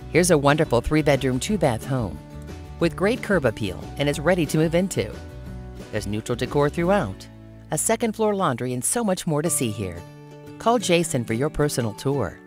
Here's a wonderful 3-bedroom, 2-bath home with great curb appeal and is ready to move into. There's neutral decor throughout, a second-floor laundry, and so much more to see here. Call Jason for your personal tour.